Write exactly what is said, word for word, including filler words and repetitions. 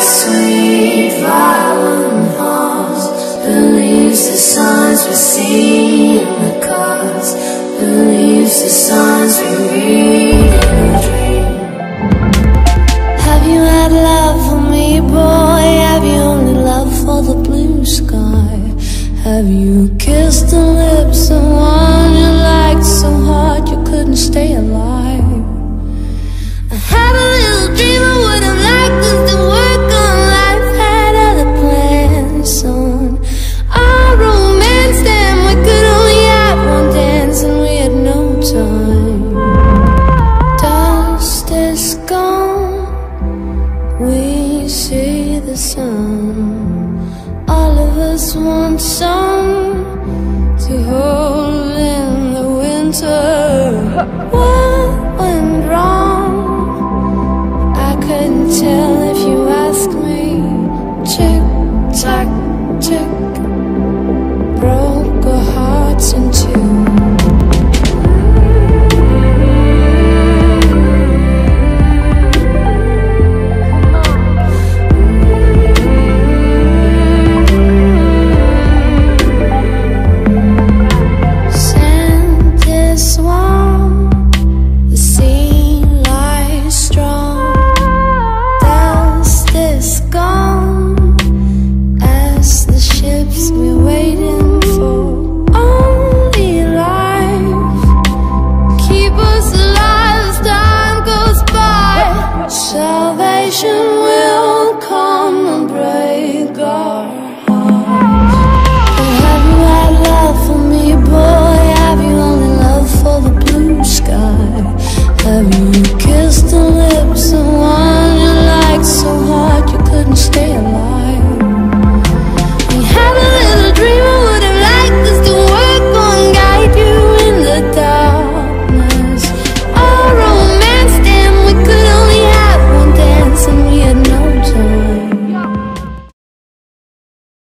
sweet violin halls, believes the signs we see in the cars, believes the signs we read in a dream. Have you had love for me, boy? Have you only love for the blue sky? Have you kissed the lips of one you liked so hard you couldn't stay alive? I had a little dream I would have liked us to work on life, had other plans on our romance, and we could only have one dance and we had no time. Dust is gone, we see the sun. All of us want some to hold in the winter. What went wrong? I couldn't tell.